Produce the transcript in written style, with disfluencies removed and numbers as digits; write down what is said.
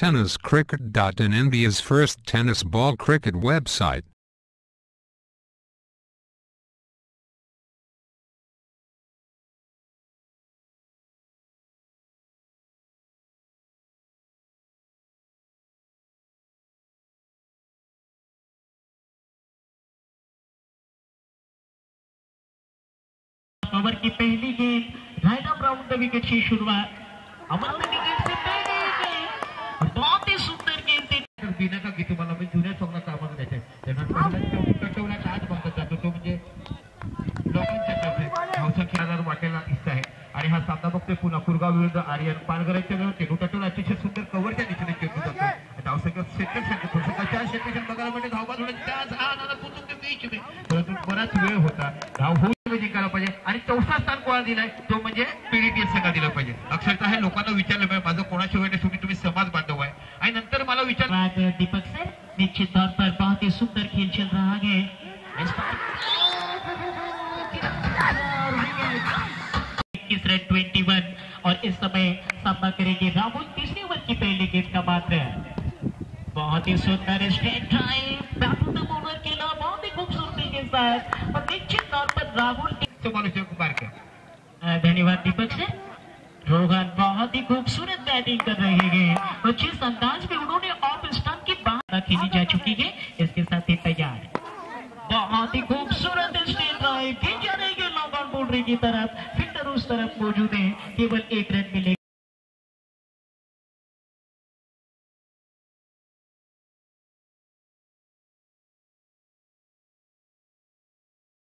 TennisCricket.in, India's first tennis ball cricket website. Over की पहली गेंद right off round the wicket की शुरुआत अमन ने विकेट से पहले गेंद बहुत ही सुंदर गेंद थी बिना का की तुम्हाला मी जुन्या सॉंगचा आवाज द्यायचा त्यांना टटवला आज बघत जातो तो म्हणजे लोकांच्या कडे धावसा खेळाडू वाटेला दिसत आहे आणि हा सामना बघतोय पुन्हा कुरगाव विरुद्ध आर्यन पालघरच्या विरुद्ध टटवला अतिशय सुंदर कव्हरच्या दिशेने खेळतो जातो धावसंख्या सेकंड थोडंसं सेकंड बघायला म्हणजे धावबाद होण्याचा आनंद पुतून के बीच में परंतु बराच वेळ होता धाव होऊ जिंकायला पाहिजे आणि चौथा स्थान कोणाला दिलाय तो म्हणजे पीडीटीएस संघाला दिला पाहिजे अक्षरशः हे लोकांना विचारलं पाहिजे माझं कोणाच्या वेळेस तुम्ही समाज बांधव आहे आणि नंतर मला विचार दीपक सर निश्चित तौर पर बहुत ही सुंदर खेल चल रहा है 21 और इस समय सामना करेंगे राहुल तीसरी ओवर की पहली गेंद का मात्र बहुत ही सुंदर straight drive back to the bowler खेला बहुत ही खूबसूरती के साथ और निश्चित तौर पर राहुल धन्यवाद दीपक से रोहन बहुत ही खूबसूरत बैटिंग कर रहे हैं और जिस अंदाज में उन्होंने ऑफ स्टंप की बाहर खेली जा चुकी है इसके साथ ही तैयार बहुत ही खूबसूरत स्ट्रेट ड्राइव की जा रही है लॉन्ग ऑन बाउंड्री की तरफ फील्डर उस तरफ मौजूद है केवल एक रन मिलेगा